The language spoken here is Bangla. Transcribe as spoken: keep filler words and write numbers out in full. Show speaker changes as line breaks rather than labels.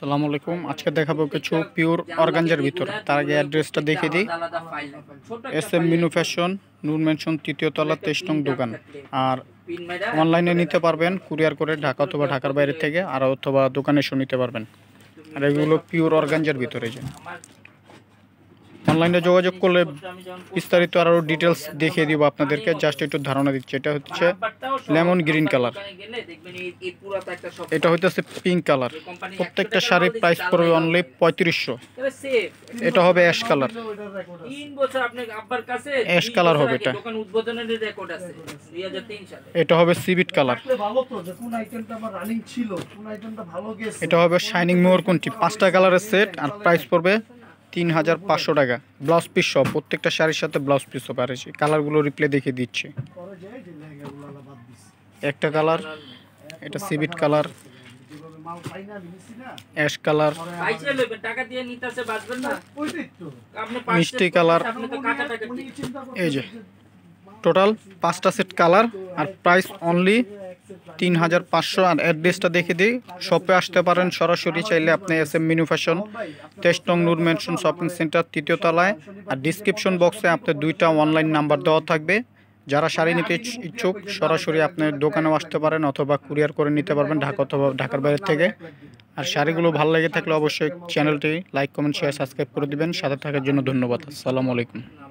আসসালামু আলাইকুম। আজকে দেখাবো কিছু পিওর অর্গানজার ভিতর। তার আগে অ্যাড্রেসটা দেখে দিই। S M Minu fashion, Noor mansion, তৃতীয় তলা, তেইশ নং দোকান। আর অনলাইনে নিতে পারবেন কুরিয়ার করে ঢাকা অথবা ঢাকার বাইরে থেকে, আর অথবা দোকানে এসে নিতে পারবেন। আর এগুলো পিওর অর্গানজার ভিতরে। যে অনলাইনে যোগাযোগ করলে বিস্তারিত আরও ডিটেলস দেখিয়ে দিব আপনাদেরকে। জাস্ট একটু ধারণা দিচ্ছি। এটা হচ্ছে লেমন গ্রিন কালার, এটা হইতেছে পিঙ্ক কালার। প্রত্যেকটা শাড়ির প্রাইস পড়বে অনলি পঁয়ত্রিশশো। এটা হবে অ্যাশ কালার, অ্যাশ কালার হবে এটা। এটা হবে সিভিট কালার। এটা হবে শাইনিং মোহরকন্ঠী। পাঁচটা কালারের সেট, আর প্রাইস পড়বে তিন হাজার পাঁচশো টাকা। ব্লাউজ পিস সব, প্রত্যেকটা শাড়ির সাথে ব্লাউজ পিস সব। আর কালারগুলো রিপ্লে দেখিয়ে দিচ্ছি। একটা কালার, এটা সিভিট কালার, অ্যাশ কালার, মিষ্টি কালার। এই যে টোটাল পাঁচটা সেট কালার, আর প্রাইস অনলি তিন হাজার পাঁচশো। আর অ্যাড্রেসটা দেখে দিই। শপে আসতে পারেন সরাসরি, চাইলে আপনি এস এম মিনু ফ্যাশন, তেইশ নং নূর মেনশন শপিং সেন্টার, তৃতীয় তলায়। আর ডিসক্রিপশন বক্সে আপনার দুইটা অনলাইন নাম্বার দেওয়া থাকবে। যারা শাড়ি নিতে ইচ্ছুক সরাসরি আপনি দোকানেও আসতে পারেন, অথবা কুরিয়ার করে নিতে পারবেন ঢাকা অথবা ঢাকার বাইরে থেকে। আর শাড়িগুলো ভালো লেগে থাকলে অবশ্যই চ্যানেলটি লাইক, কমেন্ট, শেয়ার, সাবস্ক্রাইব করে দিবেন। সাথে থাকার জন্য ধন্যবাদ। আসসালামু আলাইকুম।